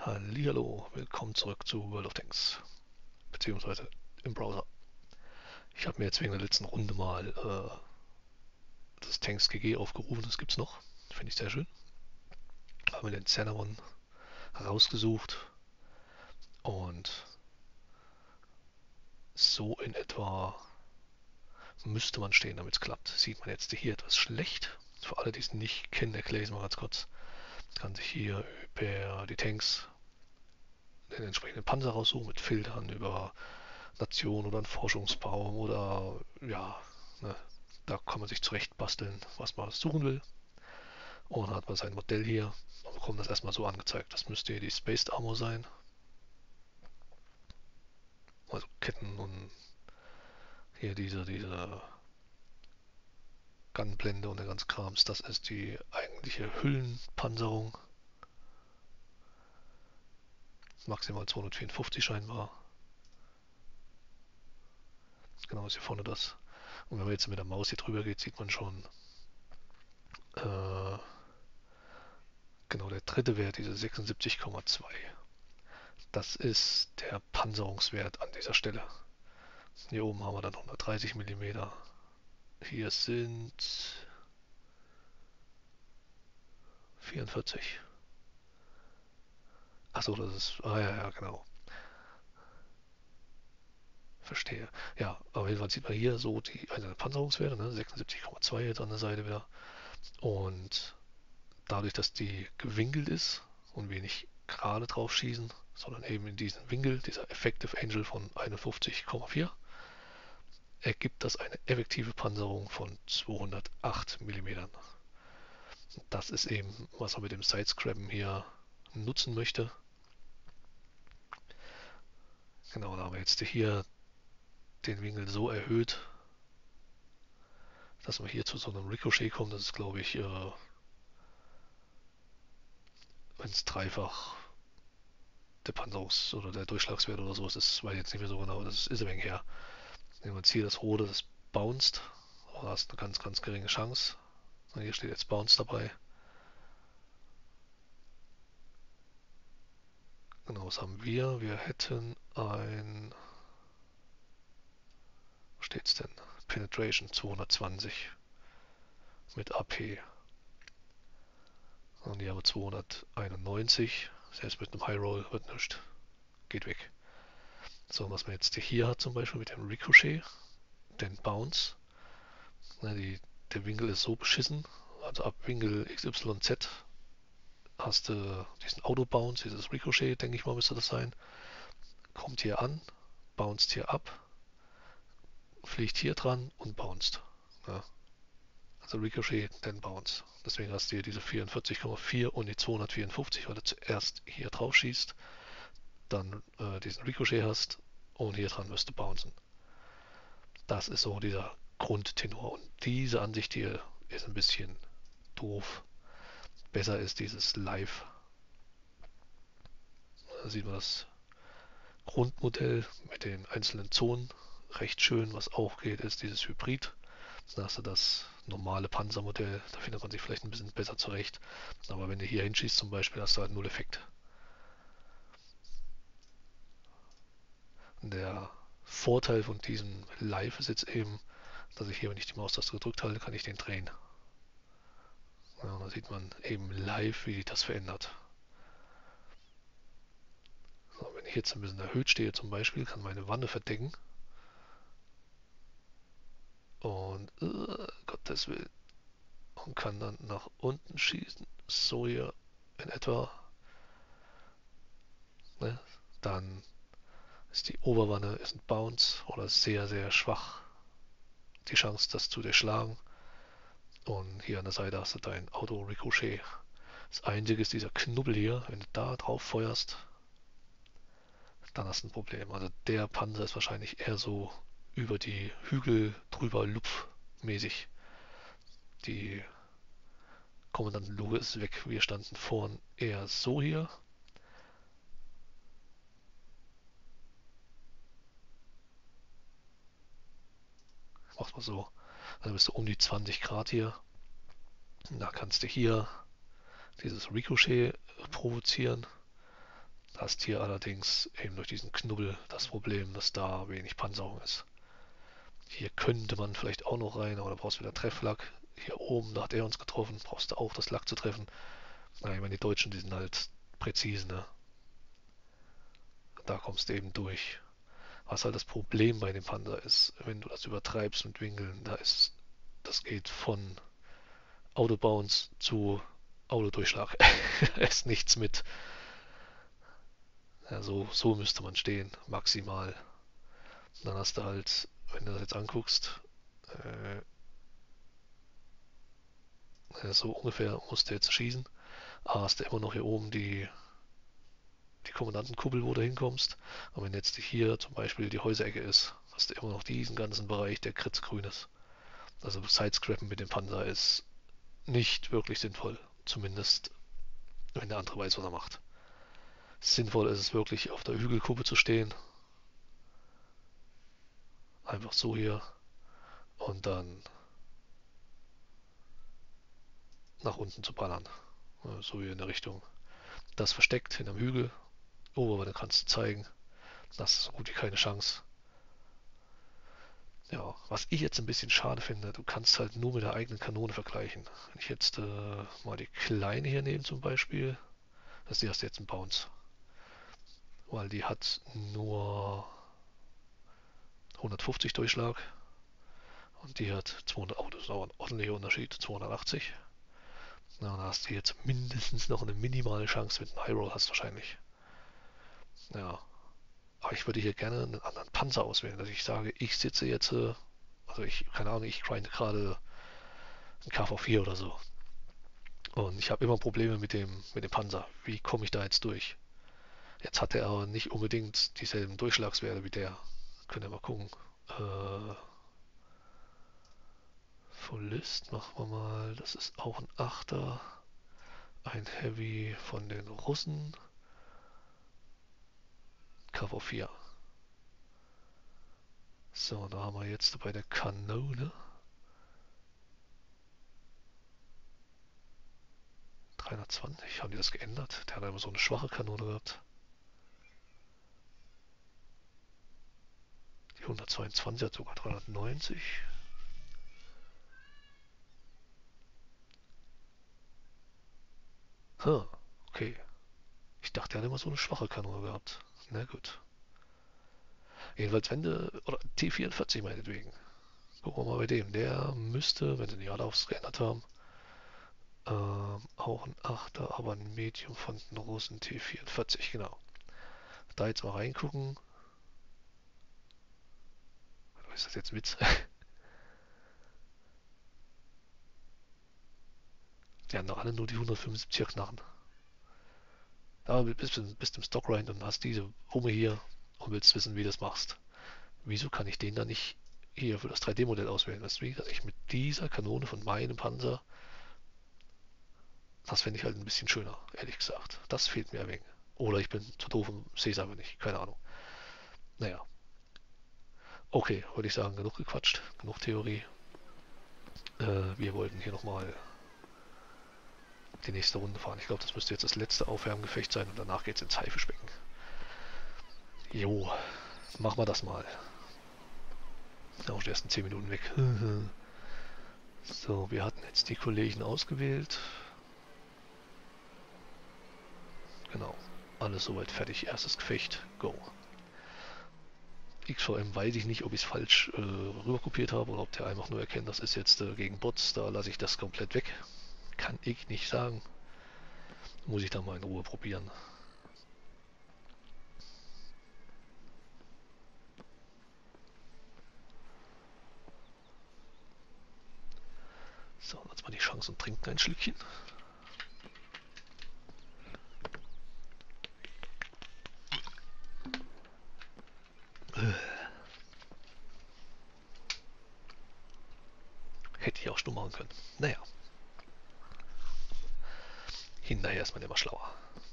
Hallihallo, willkommen zurück zu World of Tanks, beziehungsweise im Browser. Ich habe mir jetzt wegen der letzten Runde mal das Tanks GG aufgerufen, das gibt's noch, finde ich sehr schön. Habe mir den Cinnamon rausgesucht und so in etwa müsste man stehen, damit es klappt. Sieht man jetzt hier etwas schlecht. Für alle, die es nicht kennen, erkläre ich es mal ganz kurz. Man kann sich hier über die Tanks den entsprechenden Panzer raussuchen mit Filtern über Nation oder einen Forschungsbaum oder ja, ne, da kann man sich zurecht basteln, was man suchen will. Und dann hat man sein Modell hier und bekommt das erstmal so angezeigt. Das müsste hier die Spaced Armor sein. Also Ketten und hier diese Gunblende und der ganze Krams. Das ist die eigentliche Hüllenpanzerung. Maximal 254 scheinbar. Genau ist hier vorne das. Und wenn man jetzt mit der Maus hier drüber geht, sieht man schon, äh, genau der dritte Wert, diese 76,2. Das ist der Panzerungswert an dieser Stelle. Hier oben haben wir dann 130 mm. Hier sind 44. Achso, das ist. Ah ja, ja, genau. Verstehe. Ja, auf jeden Fall sieht man hier so die einzelnen Panzerungswerte, ne? 76,2 jetzt an der Seite wieder. Und dadurch, dass die gewinkelt ist und wir nicht gerade drauf schießen, sondern eben in diesen Winkel, dieser Effective Angel von 51,4, ergibt das eine effektive Panzerung von 208 mm. Das ist eben, was man mit dem Sidescrappen hier nutzen möchte. Genau, da haben wir jetzt hier den Winkel so erhöht, dass man hier zu so einem Ricochet kommt. Das ist, glaube ich, wenn es dreifach der Panzerungs- oder der Durchschlagswert oder so ist, das weiß ich jetzt nicht mehr so genau, das ist ein wenig her. Nehmen wir jetzt hier das rote, das bounced. Oh, da hast eine ganz, ganz geringe Chance. Und hier steht jetzt Bounce dabei. Genau, was haben wir? Wir hätten ein, was steht's denn? Penetration 220 mit AP. Und die haben wir 291. Selbst mit einem High Roll wird nichts. Geht weg. So, was man jetzt hier hat zum Beispiel mit dem Ricochet, den Bounce. Ne, der Winkel ist so beschissen. Also ab Winkel XYZ hast du diesen Auto-Bounce, dieses Ricochet, denke ich mal, müsste das sein. Kommt hier an, bounced hier ab, fliegt hier dran und bounced. Ja, also Ricochet, dann Bounce. Deswegen hast du hier diese 44,4 und die 254, weil du zuerst hier drauf schießt, dann diesen Ricochet hast und hier dran wirst du bouncen. Das ist so dieser Grundtenor. Und diese Ansicht hier ist ein bisschen doof. Besser ist dieses Live. Da sieht man das Grundmodell mit den einzelnen Zonen recht schön. Was auch geht, ist dieses Hybrid. Dann hast du das normale Panzermodell. Da findet man sich vielleicht ein bisschen besser zurecht. Aber wenn du hier hinschießt zum Beispiel, hast du halt null Effekt. Der Vorteil von diesem Live ist jetzt eben, dass ich hier, wenn ich die Maustaste gedrückt halte, kann ich den drehen. Ja, und da sieht man eben live, wie sich das verändert. So, wenn ich jetzt ein bisschen erhöht stehe zum Beispiel, kann meine Wanne verdecken. Und Gottes Willen. Und kann dann nach unten schießen. So hier in etwa. Ne? Dann ist die Oberwanne ist ein Bounce oder sehr, sehr schwach. Die Chance, das zu durchschlagen. Und hier an der Seite hast du dein Auto-Ricochet. Das einzige ist dieser Knubbel hier. Wenn du da drauf feuerst, dann hast du ein Problem. Also der Panzer ist wahrscheinlich eher so über die Hügel drüber lupfmäßig. Die Kommandantenluke ist weg. Wir standen vorn eher so hier. Mach mal so. Dann bist du um die 20 Grad hier. Und da kannst du hier dieses Ricochet provozieren. Da hast hier allerdings eben durch diesen Knubbel das Problem, dass da wenig Panzerung ist. Hier könnte man vielleicht auch noch rein, aber da brauchst du wieder Trefflack. Hier oben, da hat er uns getroffen, brauchst du auch das Lack zu treffen. Na, ich meine, die Deutschen, die sind halt präzise, ne? Da kommst du eben durch. Was halt das Problem bei dem Panzer ist, wenn du das übertreibst mit Winkeln, das geht von Autobounce zu Autodurchschlag. Da ist nichts mit. Ja, so müsste man stehen, maximal. Dann hast du halt, wenn du das jetzt anguckst, so ungefähr musst du jetzt schießen. Aber hast du immer noch hier oben die Kommandantenkuppel, wo du hinkommst. Und wenn jetzt hier zum Beispiel die Häuserecke ist, hast du immer noch diesen ganzen Bereich, der kritzgrün ist. Also Sidescrappen mit dem Panzer ist nicht wirklich sinnvoll. Zumindest, wenn der andere weiß, was er macht. Sinnvoll ist es wirklich, auf der Hügelkuppe zu stehen. Einfach so hier. Und dann nach unten zu ballern. So wie in der Richtung. Das versteckt hinterm Hügel. Oberweite kannst du zeigen. Das ist so gut wie keine Chance. Ja, was ich jetzt ein bisschen schade finde, du kannst halt nur mit der eigenen Kanone vergleichen. Wenn ich jetzt mal die kleine hier nehme zum Beispiel, die hast du jetzt einen Bounce. Weil die hat nur 150 Durchschlag und die hat 200, oh, das ist auch ein ordentlicher Unterschied, 280. Na, dann hast du jetzt mindestens noch eine minimale Chance mit einem High Roll hast wahrscheinlich. Ja, aber ich würde hier gerne einen anderen Panzer auswählen, dass ich sage, ich sitze jetzt, also ich, keine Ahnung, ich grinde gerade einen KV4 oder so. Und ich habe immer Probleme mit dem Panzer. Wie komme ich da jetzt durch? Jetzt hat er aber nicht unbedingt dieselben Durchschlagswerte wie der. Könnt ihr mal gucken. Äh, Full List machen wir mal. Das ist auch ein Achter. Ein Heavy von den Russen. KV4. So, da haben wir jetzt bei der Kanone 320. Haben die das geändert? Der hat immer so eine schwache Kanone gehabt. Die 122 hat sogar 390. Huh, okay. Ich dachte, er hat immer so eine schwache Kanone gehabt. Na gut. Jedenfalls Wende, oder T44 meinetwegen. Gucken wir mal bei dem. Der müsste, wenn sie nicht alle aufs geändert haben, auch ein Achter, aber ein Medium von den Russen T44, genau. Da jetzt mal reingucken. Ist das jetzt ein Witz? Die haben doch alle nur die 175er Knarren. Aber bist im Stockgrind und hast diese Wumme hier und willst wissen, wie du das machst. Wieso kann ich den dann nicht hier für das 3D-Modell auswählen? Weißt du, wie dass ich mit dieser Kanone von meinem Panzer, das fände ich halt ein bisschen schöner, ehrlich gesagt. Das fehlt mir ein wenig. Oder ich bin zu doof und sehe es aber nicht. Keine Ahnung. Naja. Okay, würde ich sagen, genug gequatscht, genug Theorie. Wir wollten hier nochmal die nächste Runde fahren. Ich glaube, das müsste jetzt das letzte Aufwärmgefecht sein und danach geht es ins Haifischbecken. Jo, machen wir das mal. Auch die ersten 10 Minuten weg. So, wir hatten jetzt die Kollegen ausgewählt. Genau. Alles soweit fertig. Erstes Gefecht. Go. XVM weiß ich nicht, ob ich es falsch rüberkopiert habe oder ob der einfach nur erkennt, das ist jetzt gegen Bots. Da lasse ich das komplett weg. Kann ich nicht sagen. Muss ich dann mal in Ruhe probieren. So, jetzt mal die Chance und trinken ein Schlückchen. Hätte ich auch stumm machen können. Naja. Hinterher ist man immer schlauer.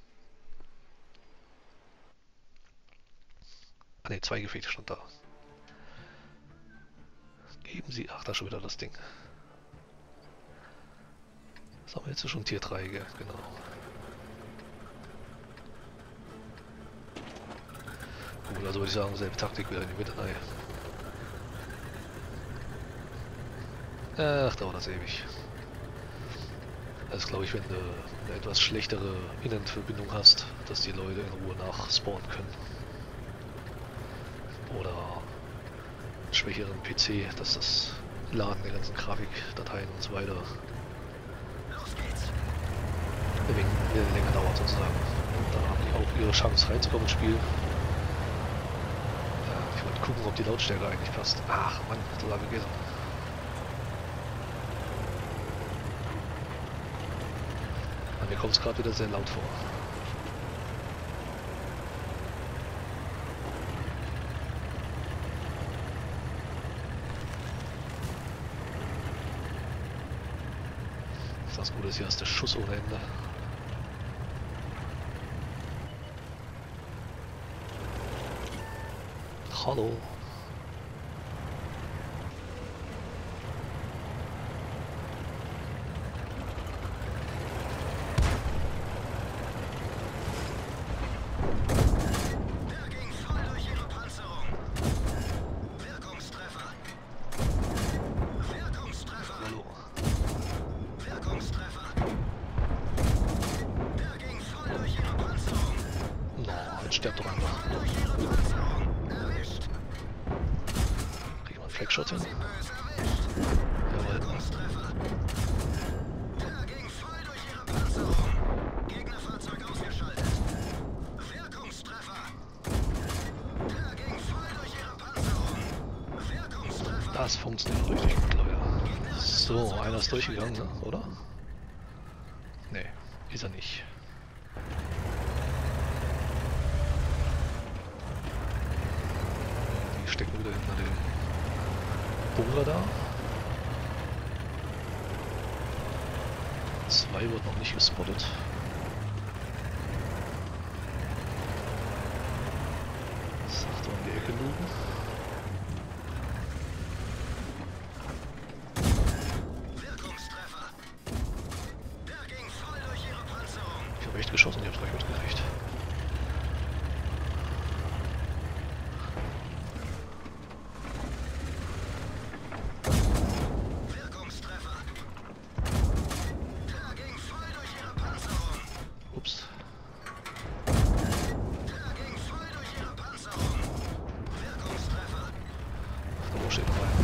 Ah ne, 2 Gefechte stand da. Geben Sie, ach da schon wieder das Ding. Das haben wir jetzt schon Tier 3, gell? Genau. Gut, also würde ich sagen, selbe Taktik wieder in die Mitte rein. Ach, dauert das ewig. Das ist, glaube ich, wenn du eine etwas schlechtere Internetverbindung hast, dass die Leute in Ruhe nachspawnen können. Oder einen schwächeren PC, dass das Laden der ganzen Grafikdateien und so weiter ein wenig länger dauert sozusagen. Und dann haben die auch ihre Chance reinzukommen ins Spiel. Ich wollte gucken, ob die Lautstärke eigentlich passt. Ach Mann, total vergessen. Mir kommt es gerade wieder sehr laut vor. Das Gute ist, hier ist der Schuss ohne Ende. Hallo. Stirbt doch einfach. Kriegen wir einen Fleckshot hin? Jawohl. Das funktioniert richtig gut, Leute. So, einer ist durchgegangen, ne? Oder? Nee, ist er nicht. Stecken wieder hinter dem Bunker da. 2 wird noch nicht gespottet. Sachte um die Ecke lugen. Ich habe echt geschossen, ich habe es gleich mitgekriegt. Ups. Wo steht noch ein?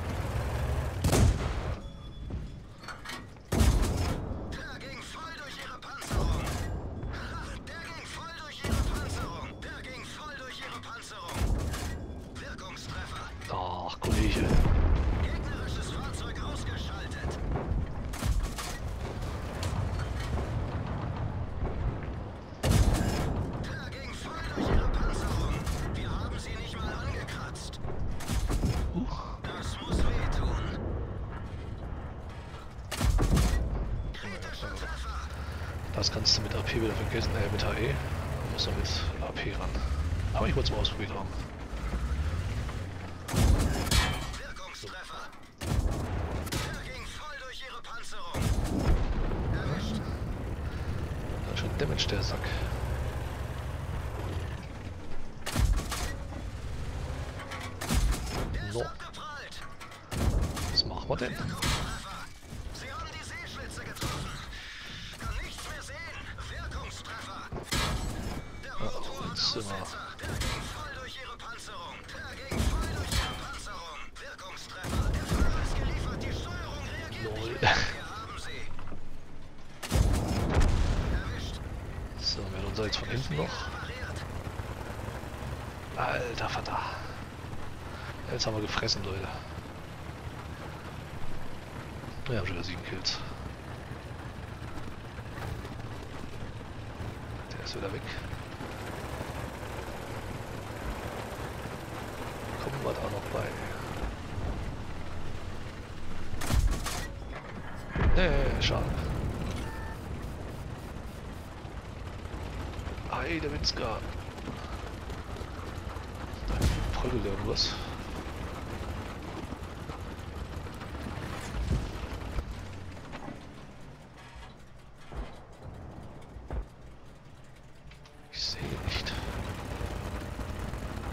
Der ging voll durch ihre Panzerung. Der ging voll durch ihre Panzerung. Der ging voll durch ihre Panzerung. Wirkungstreffer. Ach, Kollege. Gegnerisches Fahrzeug ausgeschaltet. Der ging voll durch ihre Panzerung. Wir haben sie nicht mal angekratzt. Das muss wehtun. Kritischer Treffer. Das kannst du mit AP wieder vergessen, mit HE. Man muss noch mit AP ran. Aber ich wollte es mal ausprobiert haben. Wirkungstreffer. Der ging voll durch ihre Panzerung. Erwischt. Ganz schön Damage, der Sack. Der ist No. abgeprallt. Was machen wir denn? Wirkungstreffer. Sie haben die Seeschlitze getroffen. Kann nichts mehr sehen. Wirkungstreffer. Der Motor hat jetzt sind wir. Aussetzer. Der ging voll durch ihre Panzerung. Der ging voll durch ihre Panzerung. Wirkungstreffer. Der Fahrer ist geliefert. Die Steuerung reagiert Lol. nicht mehr. Wir haben sie. Erwischt. So, wir haben uns jetzt von hinten noch. Repariert. Alter Vater. Jetzt haben wir gefressen, Leute. Wir haben schon wieder 7 Kills. Der ist wieder weg. Kommen wir da noch bei? Nee, schade. Ei, der Winzka. Da prügelt irgendwas. Ich sehe ihn nicht.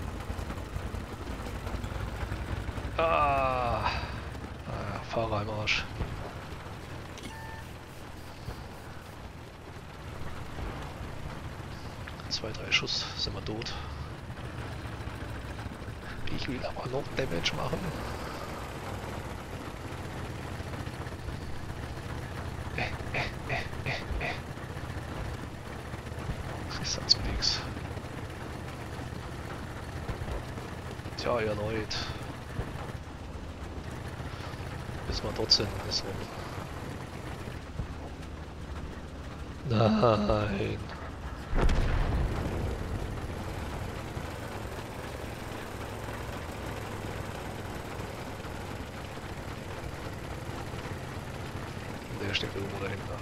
Ah, Fahrer im Arsch. Zwei, drei Schuss, sind wir tot. Ich will aber noch Damage machen. Ist also nichts. Tja, erneut. Bis wir dort sind, ist rum. Nein. Der steckt irgendwo dahinter.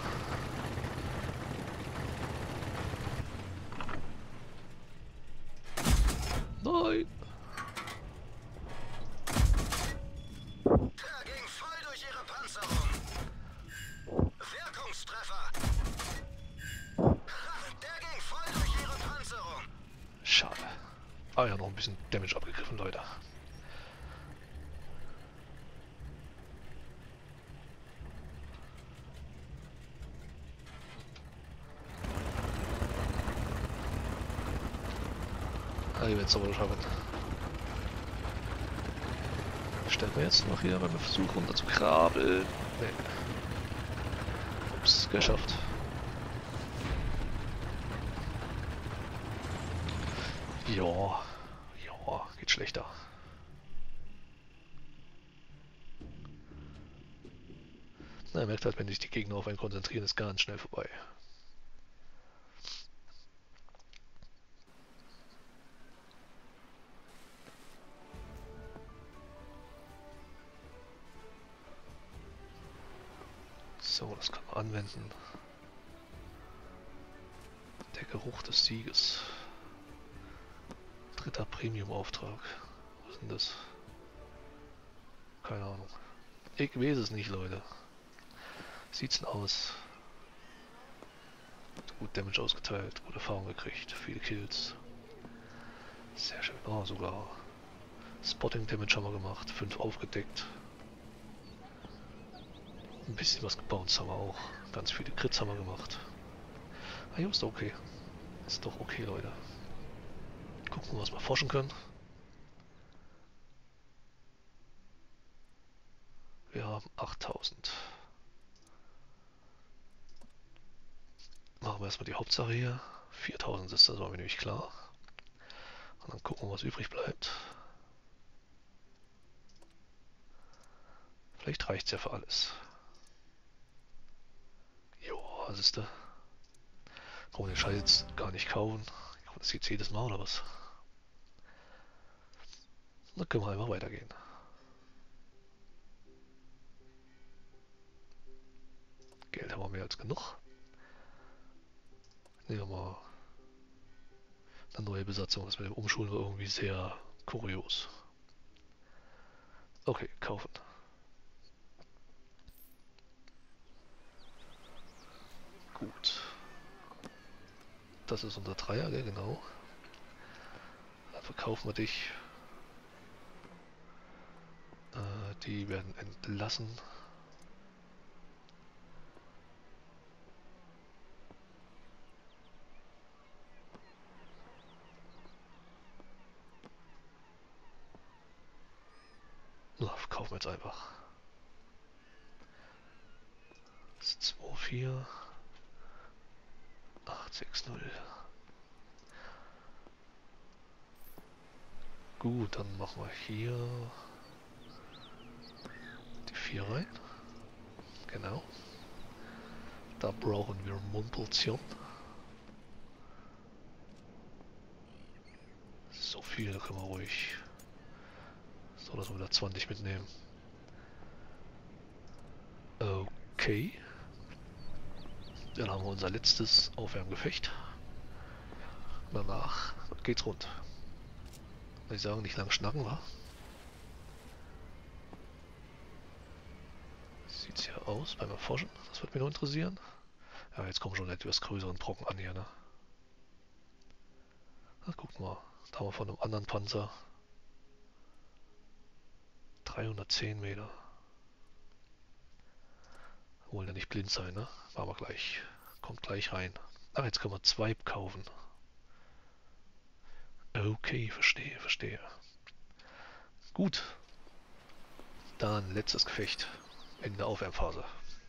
Nein! Der ging voll durch ihre Panzerung. Wirkungstreffer. Der ging voll durch ihre Panzerung. Schade. Ah ja, noch ein bisschen Damage abgegriffen, Leute. Ah, ich werde es aber schaffen. Stellen wir jetzt noch hier beim Versuch runter zu krabbeln. Nee. Ups, geschafft. Ja, ja, geht schlechter. Na, ihr merkt halt, wenn sich die Gegner auf einen konzentrieren, ist ganz schnell vorbei. So, das kann man anwenden. Der Geruch des Sieges. Dritter Premium-Auftrag. Was ist denn das? Keine Ahnung. Ich weiß es nicht, Leute. Sieht's denn aus? Gut Damage ausgeteilt, gute Erfahrung gekriegt, viele Kills. Sehr schön. Oh, sogar Spotting Damage haben wir gemacht, 5 aufgedeckt. Ein bisschen was gebounced haben wir auch. Ganz viele Crits haben wir gemacht. Ah, hier ist doch okay. Ist doch okay, Leute. Gucken, was wir forschen können. Wir haben 8000. Machen wir erstmal die Hauptsache hier. 4000 ist das, war mir nämlich klar. Und dann gucken wir, was übrig bleibt. Vielleicht reicht es ja für alles. Jo, was ist da? Brauchen wir den Scheiß jetzt gar nicht kaufen. Das jetzt jedes Mal oder was? Dann können wir einfach weitergehen. Geld haben wir mehr als genug. Nehmen wir mal eine neue Besatzung. Das mit dem Umschulen war irgendwie sehr kurios. Okay, kaufen. Gut. Das ist unser Dreier, gell? Genau. Dann verkaufen wir dich. Die werden entlassen. Na, verkaufen wir jetzt einfach. 2, 4, 8, 6, 0. Gut, dann machen wir hier die 4 rein. Genau. Da brauchen wir Munition. So viel können wir ruhig. So, dass wir wieder 20 mitnehmen. Okay. Dann haben wir unser letztes Aufwärmgefecht. Danach geht's rund. Würde ich sagen, nicht lang schnacken, wa? Sieht's hier aus beim Erforschen? Das würde mich nur interessieren. Ja, jetzt kommen schon etwas größeren Brocken an hier, ne? Na, guck mal. Da haben wir von einem anderen Panzer 310 Meter. Wollen ja nicht blind sein, ne? Machen wir gleich. Kommt gleich rein. Ach, jetzt können wir zwei kaufen. Okay, verstehe, verstehe. Gut. Dann letztes Gefecht in der Aufwärmphase.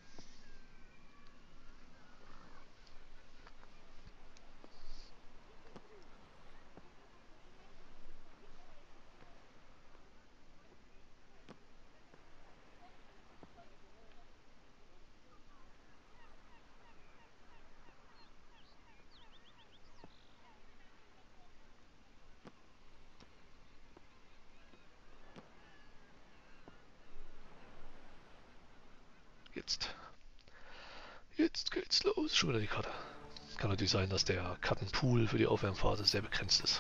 Jetzt geht's los. Schon wieder die Karte. Kann natürlich sein, dass der Kartenpool für die Aufwärmphase sehr begrenzt ist.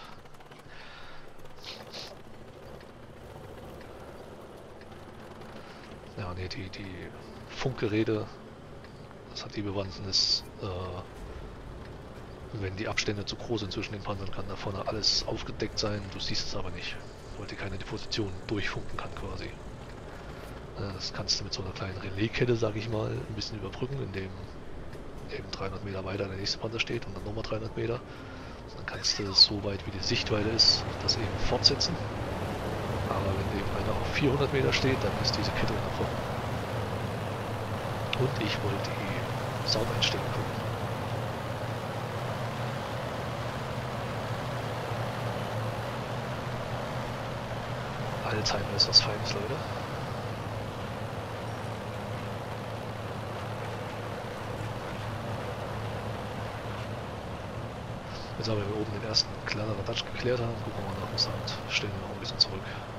Ja, ne, die Funkgeräte, das hat die Bewandtnis, wenn die Abstände zu groß sind zwischen den Panzern, kann da vorne alles aufgedeckt sein, du siehst es aber nicht, weil die keine Position durchfunken kann quasi. Das kannst du mit so einer kleinen Relaiskette, sag ich mal, ein bisschen überbrücken, indem eben 300 Meter weiter der nächste Panzer steht und dann nochmal 300 Meter. Dann kannst du so weit wie die Sichtweite ist, das eben fortsetzen. Aber wenn eben einer auf 400 Meter steht, dann ist diese Kette unterbrochen. Und ich wollte die Soundeinstellung gucken. Alzheimer ist was Feines, Leute. Jetzt haben wir oben den ersten kleineren Touch geklärt haben, gucken wir mal nach dem Sound, stellen wir noch ein bisschen zurück.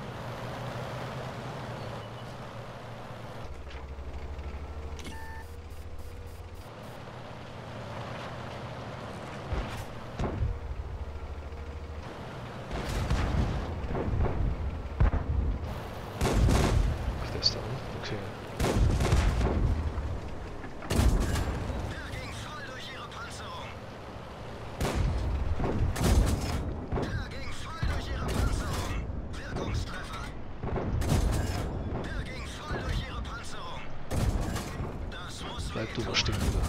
Ach, der ist da, okay. Bleib du mal stehen, Bruder.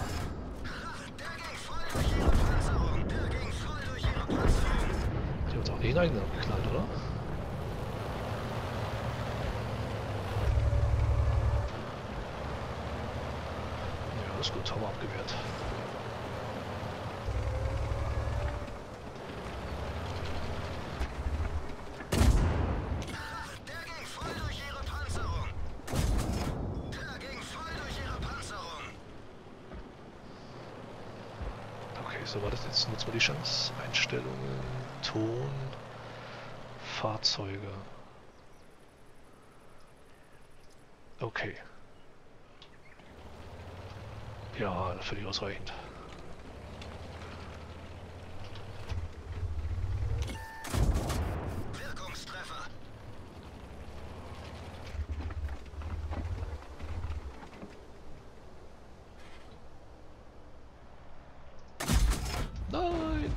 Die hat uns auch den eigenen abgeknallt, oder? Ja, ist gut, haben wir abgewehrt. So war das jetzt. Nutzen wir die Chance. Einstellungen, Ton, Fahrzeuge. Okay. Ja, völlig ausreichend. Wirkungstreffer. Nein!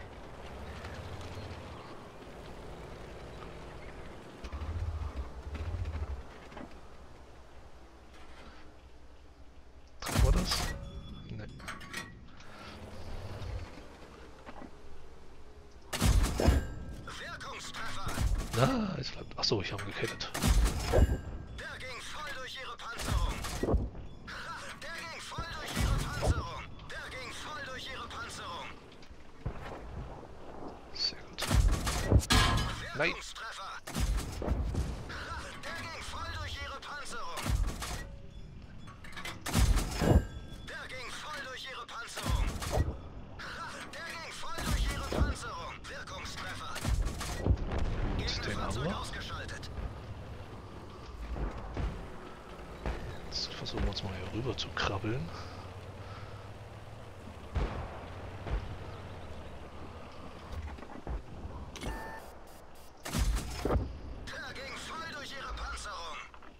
Treffen wir das? Ne. Wirkungstreffer. Na, jetzt bleibt. Achso, ich habe ihn gekettet. Der ging voll durch ihre Panzerung. Der ging voll durch ihre Panzerung. Der ging voll durch ihre Panzerung. Sehr gut. Nein! Wirkungstreffer. Der ging voll durch ihre Panzerung. Der ging voll durch ihre Panzerung. Der ging voll durch ihre Panzerung. Wirkungstreffer. Gut, den haben Fahrzeug wir. ausgeschaltet. Jetzt versuchen wir uns mal hier rüber zu krabbeln. Der ging voll durch ihre Panzerung.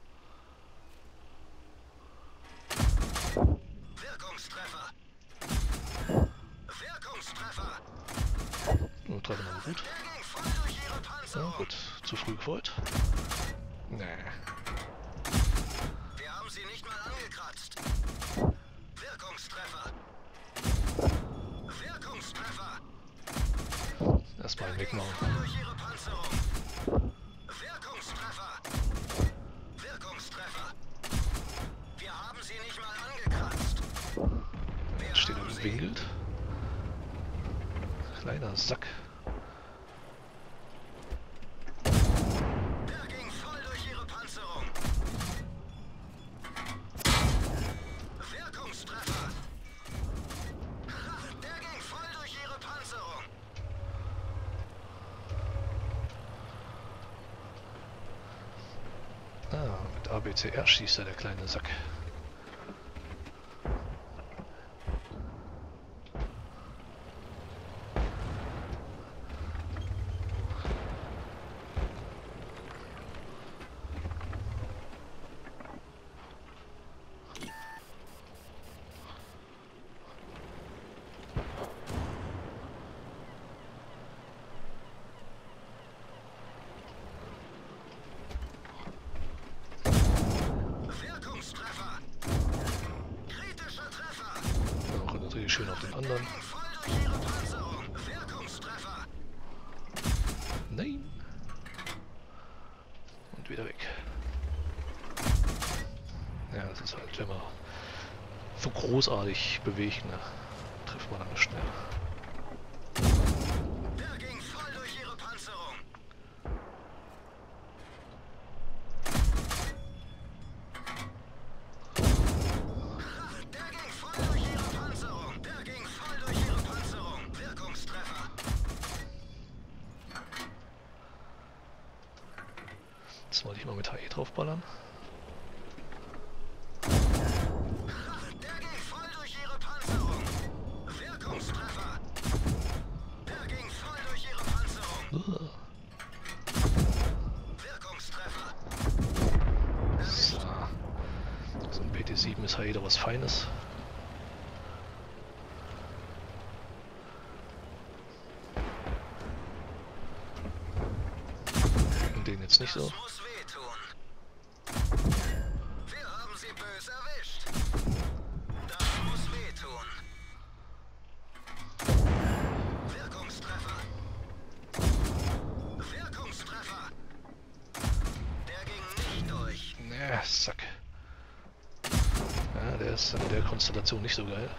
Wirkungstreffer. Wirkungstreffer. Und treffen wir gut. Der ging voll durch ihre Ja, Panzerung. gut. Zu früh gefolgt. Nee. Wir haben sie nicht mal angekratzt. Wirkungstreffer. Wirkungstreffer. Erstmal wegmachen. Voll durch ihre Panzerung. Wirkungstreffer. Wirkungstreffer. Wir haben sie nicht mal angekratzt. Wir Steht haben und sie. winkelt. Kleiner Sack. Der ging voll durch ihre Panzerung. Wirkungstreffer. Der ging voll durch ihre Panzerung. Ah, mit ABCR schießt er, der kleine Sack. Wirkungstreffer. Kritischer Treffer. Auch natürlich schön auf den anderen. Ging voll durch ihre Panzerung. Wirkungstreffer. Nein. Und wieder weg. Ja, das ist halt, wenn man so großartig bewegt, ne, trifft man dann nicht mehr. Der ging voll durch ihre Panzerung. Der ging voll durch ihre Panzerung. Der ging voll durch ihre Panzerung. Wirkungstreffer. Jetzt wollte ich mal mit HE draufballern. Der ging voll durch ihre Panzerung. Wirkungstreffer. Der ging voll durch ihre Panzerung. Wirkungstreffer. So. So ein PT7 ist HE doch was Feines. Und den jetzt nicht so. Das muss wehtun. Wir haben sie böse erwischt. Das muss wehtun. Wirkungstreffer. Wirkungstreffer. Der ging nicht durch. Ja, Sack. Ja, der ist in der Konstellation nicht so geil.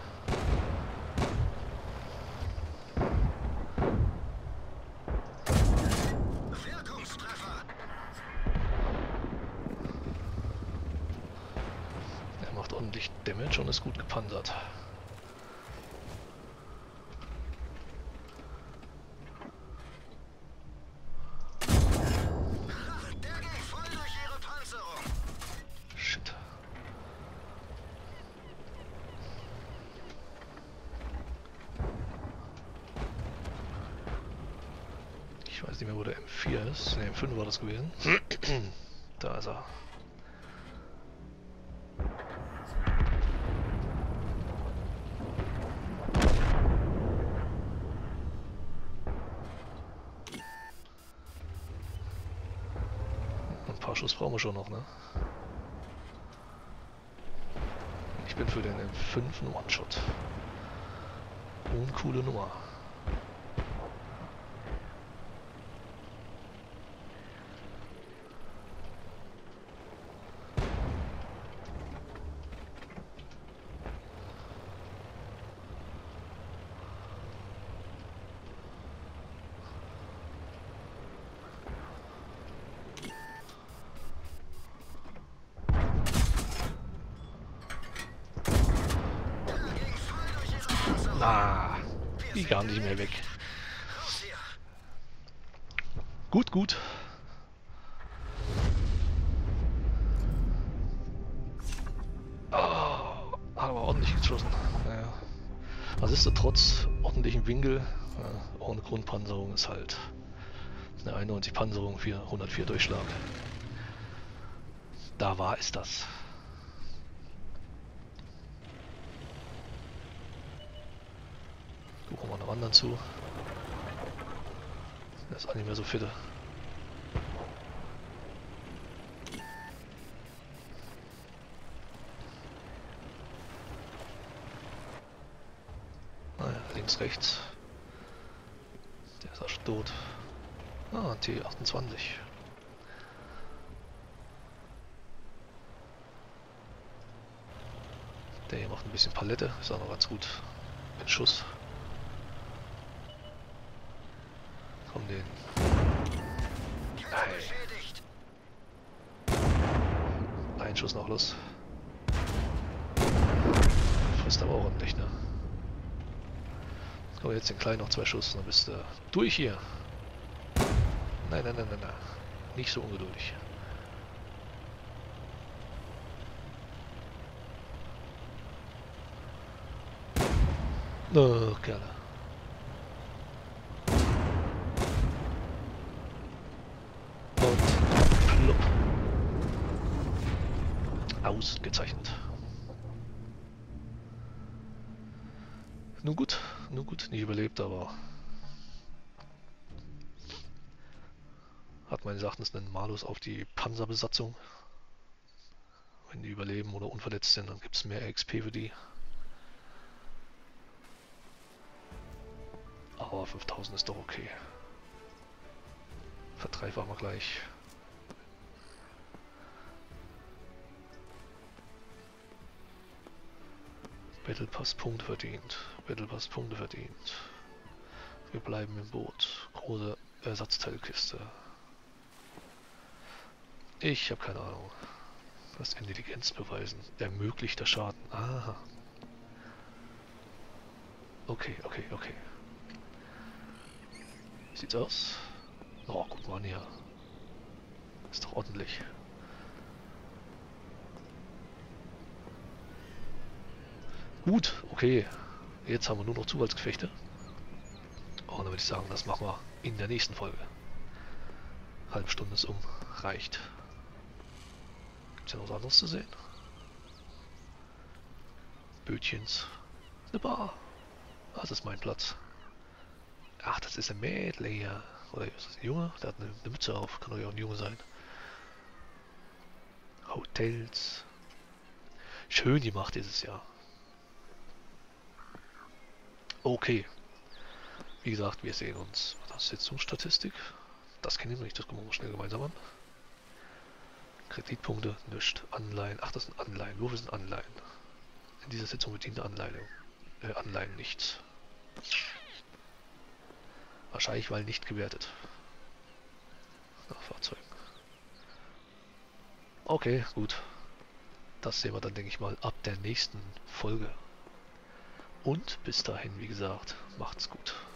Wirkungstreffer. Er macht ordentlich Damage und ist gut gepanzert. Der ging voll durch ihre Panzerung. Shit. Ich weiß nicht mehr, wo der M4 ist. Ne, M5 war das gewesen. Da ist er. Ein paar Schuss brauchen wir schon noch, ne? Ich bin für den M5 ein One-Shot. Uncoole Nummer. Der ging voll durch ihre Panzerung. Na, Wir die sind gar nicht mehr weg. Raus hier. Gut, gut. Oh, hat aber ordentlich geschossen. Naja. Was ist so, trotz ordentlichen Winkel, ohne Grundpanzerung ist halt eine 91 Panzerung, 104 Durchschlag. Da war es das. Gucken wir mal noch anderen zu. Der ist auch nicht mehr so fitte. rechts. Der ist auch schon tot. Ah, T28. Der hier macht ein bisschen Palette, ist auch noch ganz gut. Mit Schuss. Komm, den. Kette Hey. beschädigt. Ein Schuss noch los. Frisst aber auch ordentlich, ne? Komm, jetzt den kleinen noch 2 Schuss, dann bist du durch hier. Nein, nein, nein, nein, nein. Nicht so ungeduldig. Oh, Kerle. Und plopp. Ausgezeichnet. Nun gut, nicht überlebt, aber hat meines Erachtens einen Malus auf die Panzerbesatzung. Wenn die überleben oder unverletzt sind, dann gibt es mehr XP für die. Aber 5000 ist doch okay. Verdreifachen wir gleich. Battle Pass Punkte verdient. Battle Pass Punkte verdient. Wir bleiben im Boot. Große Ersatzteilkiste. Ich habe keine Ahnung. Das Intelligenz beweisen. Ermöglichter Schaden. Aha. Okay. Wie sieht's aus? Oh, guck mal an hier. Ist doch ordentlich. Gut, okay. Jetzt haben wir nur noch Zufallsgefechte. Und dann würde ich sagen, das machen wir in der nächsten Folge. Halbe Stunde ist um. Reicht. Gibt's ja noch was anderes zu sehen? Bötchens. Eine Bar. Das ist mein Platz. Ach, das ist ein Mädle hier. Oder ist das ein Junge? Der hat eine Mütze auf. Kann doch ja auch ein Junge sein. Hotels. Schön gemacht dieses Jahr. Okay. Wie gesagt, wir sehen uns. Das ist Sitzungsstatistik. Das kennen wir nicht. Das gucken wir mal schnell gemeinsam an. Kreditpunkte, nichts. Anleihen. Ach, das sind Anleihen. Wofür sind Anleihen? In dieser Sitzung bediente Anleihen nichts. Wahrscheinlich, weil nicht gewertet. Nach Fahrzeugen. Okay, gut. Das sehen wir dann, denke ich mal, ab der nächsten Folge. Und bis dahin, wie gesagt, macht's gut.